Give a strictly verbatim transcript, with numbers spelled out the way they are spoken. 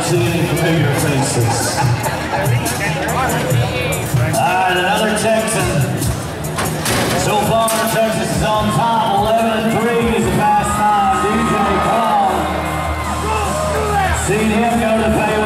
see any familiar faces. Alright, another Texan. So far, Texas is on top. eleven and three is the fast time. D J Clown. Seen him go to pay